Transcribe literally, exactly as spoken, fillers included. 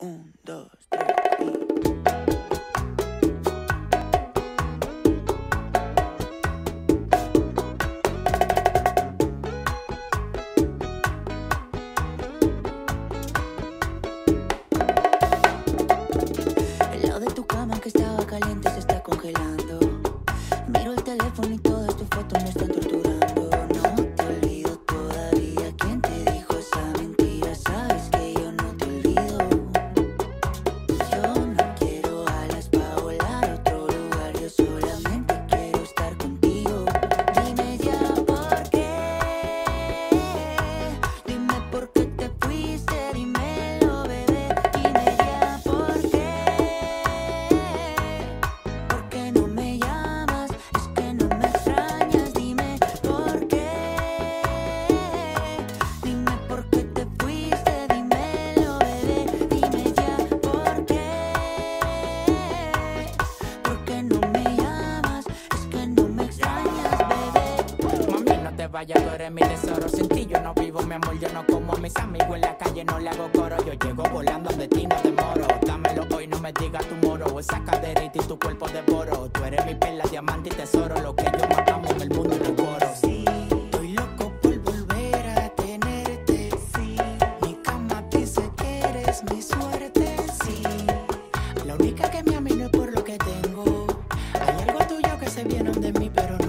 Un, dos, tres y... El lado de tu cama que estaba caliente se está congelando. Miro el teléfono y todas tus fotos me están torturando. No te olvido todavía. ¿Quién te dijo esa mentira? Sabes que yo no te olvido. Yo no quiero alas para volar a otro lugar. Yo solamente quiero estar contigo. Dime ya por qué. Dime por qué te fuiste. Dímelo, bebé. Dime ya por qué. ¿Por qué no me llamas? Es que no me extrañas. Dime por qué. Dime por qué te fuiste. Dímelo, bebé. Dime ya por qué. ¿Por qué no me llamas? Es que no me extrañas, bebé. Mami, no te vayas, tú eres mi tesoro. Sin ti yo no vivo, mi amor, yo no como a mis amigos en la calle, no le hago coro. Yo llego volando de ti, no te moro. Dámelo hoy, no me digas tu moro. Esa caderita y tu cuerpo devoro. Tú eres mi perla, diamante y tesoro. Lo que yo matamos en el mundo de coro. Sí, estoy loco por volver a tenerte. Sí, mi cama dice que eres mi suerte. Sí, la única que me ama y no es por lo que tengo. Hay algo tuyo que se viene de mí, pero no